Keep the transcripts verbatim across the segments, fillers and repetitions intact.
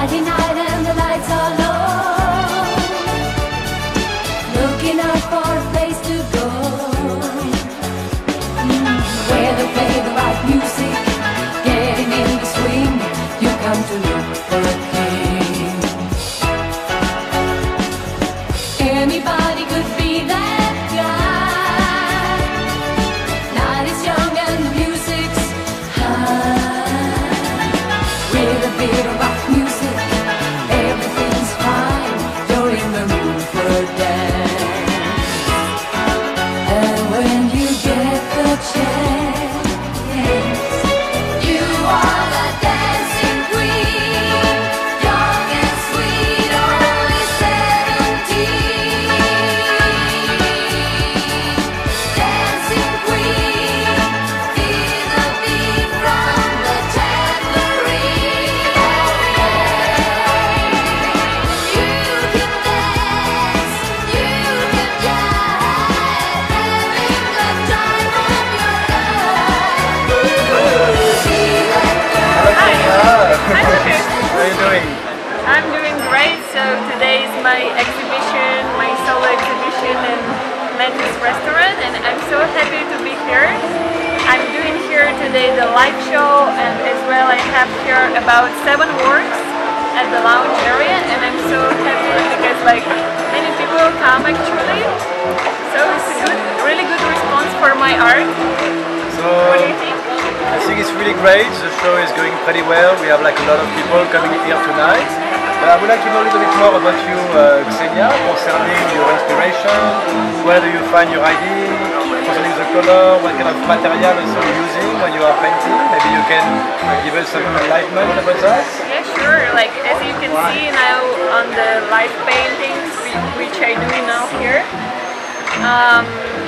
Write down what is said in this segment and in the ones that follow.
Friday night and the lights are low, looking out for a place to go, mm, where they play the right music, getting in the swing. You come to look for a king. Anybody could be that guy. Night is young and the music's high. With a bit of rock music, everything's fine. You're in the mood for a dance. And when you get the chance, you are the dancing queen, young and sweet, only seventeen. Dancing queen, feel the beat from the tambourine. You can dance, you can jive, having the time of your life. See that girl? Hi, Lucas. How are you doing? I'm doing great. So today is my exhibition, my solo exhibition in Mantis Restaurant, and I'm so happy to be here. I'm doing here today the live show, and as well I have here about seven works at the lounge area, and I'm so happy because like many people come actually. So it's a good, really good response for my art. So What do you think? I think it's really great. The show is going pretty well. We have like a lot of people coming here tonight. But I would like to know a little bit more about you, uh, Xenia, concerning your inspiration. Where do you find your idea? Concerning the color, what kind of material also you're using when you are painting? Maybe you can give us some enlightenment about that. Yeah, sure. Like as you can see now on the live paintings, whi- which I do now here. Um,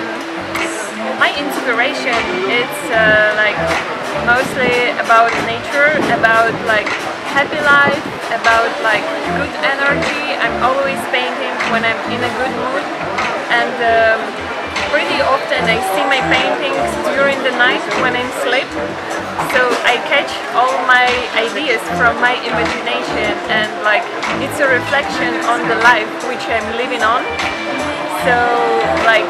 my inspiration it's uh, like mostly about nature, about like happy life, about like good energy. I'm always painting when I'm in a good mood, and um, pretty often I see my paintings during the night when I'm asleep. So I catch all my ideas from my imagination, and like it's a reflection on the life which I'm living on. So like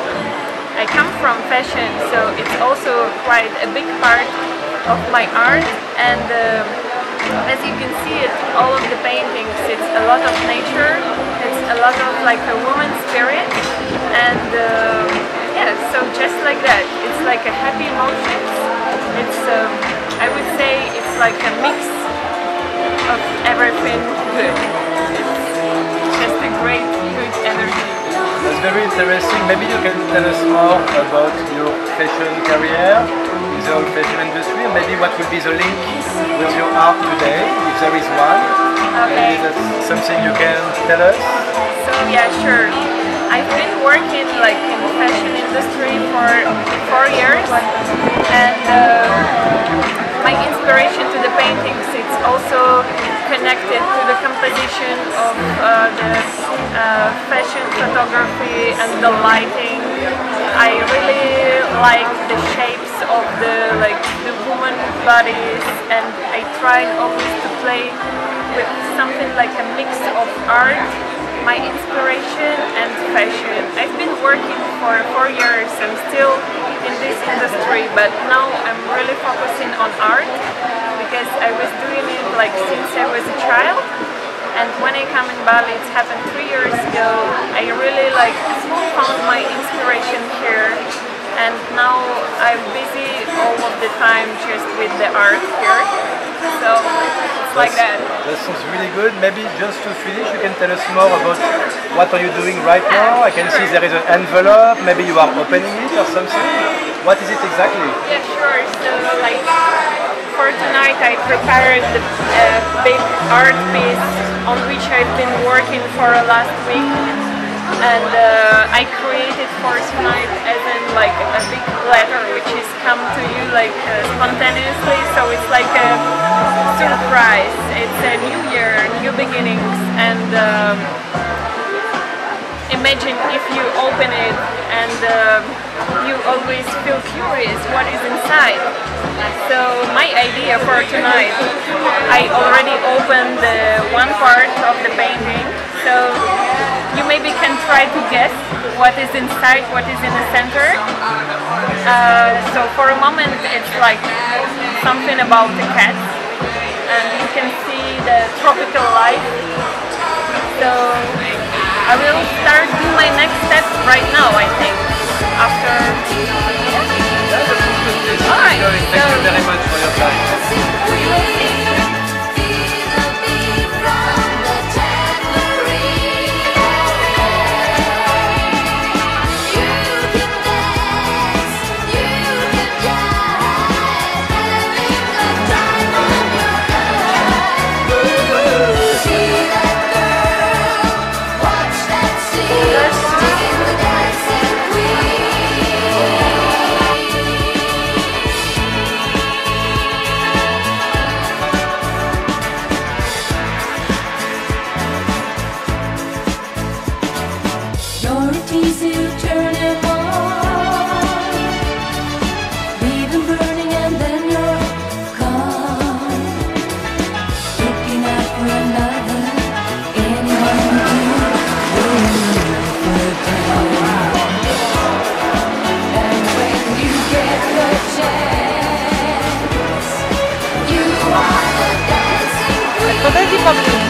I come from fashion, so it's also quite a big part of my art, and um, as you can see it, all of the paintings, it's a lot of nature, it's a lot of like a woman spirit, and um, yeah, so just like that, it's like a happy emotions. It's, um, I would say it's like a mix of everything good. It's just a great, good energy. That's very interesting. Maybe you can tell us more about your fashion career, the whole fashion industry, and maybe what will be the link with your art today, if there is one. Okay. Maybe that's something you can tell us. So yeah, sure. I've been working like in the fashion industry for four years, and uh, my inspiration to the paintings it's also connected to the composition of uh, the uh, fashion photography and the lighting. I really like the shapes of the like the woman bodies, and I try always to play with something like a mix of art, my inspiration and fashion. I've been working for four years. I'm still in this industry, but now I'm really focusing on art because I was doing it like since I was a child. And when I come in Bali, it's happened three years ago. I really like found my inspiration here, and now I'm busy all of the time just with the art here. So it's like that. That sounds really good. Maybe just to finish, you can tell us more about what are you doing right now. I can see there is an envelope. Maybe you are opening it or something. What is it exactly? Yeah, sure. So like for tonight, I prepared the uh, big art piece on which I've been working for the last week, and uh, I created for tonight as in like a big letter which is come to you like uh, spontaneously. So it's like a surprise. It's a new year, new beginnings, and um, imagine if you open it and uh, you always feel curious what is inside. So my idea for tonight, I already opened the try to guess what is inside, what is in the center. Uh, so for a moment it's like something about the cats, and you can see the tropical life. So I will start doing my next step right now, I think, after... Alright, Thank you very much for your time. we will see. Подойди поближе.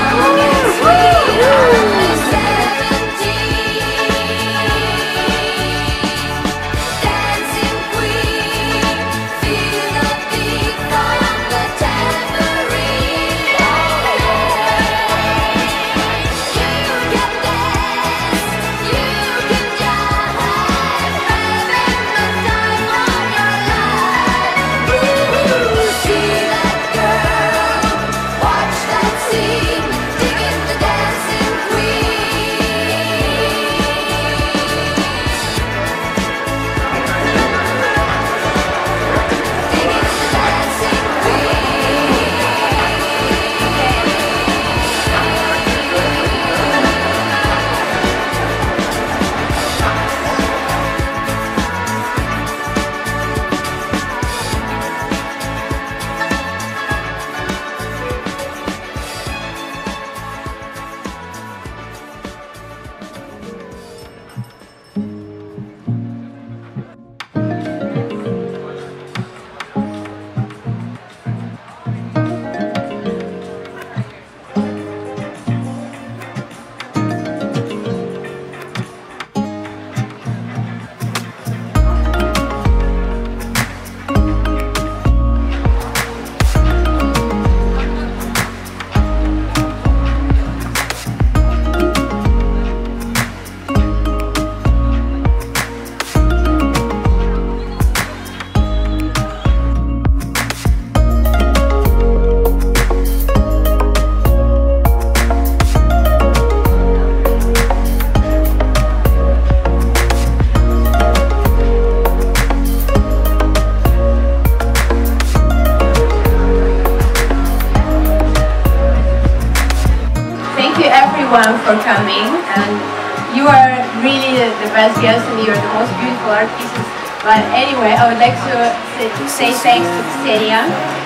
For coming, and you are really the best guests and you're the most beautiful artists. But anyway, I would like to say, to say thanks to Ksenia.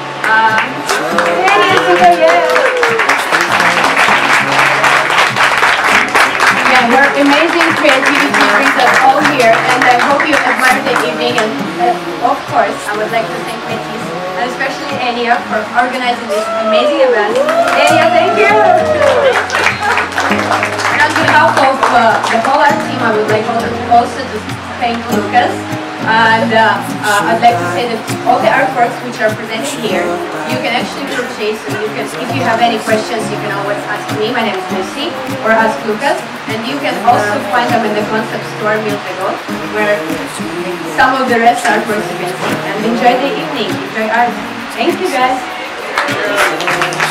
Um, yeah, your amazing creativity brings us all here, and I hope you admire the evening. And uh, of course, I would like to thank Metis and especially Enya for organizing this amazing event. Enya, thank you. And on behalf of uh, the whole art team, I would like also to thank Lucas. And uh, uh, I'd like to say that all the artworks which are presented here, you can actually purchase. So you can, if you have any questions, you can always ask me. My name is Lucy, or ask Lucas. And you can also find them in the concept store Miltego, where some of the rest artworks you can see. And enjoy the evening. Enjoy art. Thank you, guys.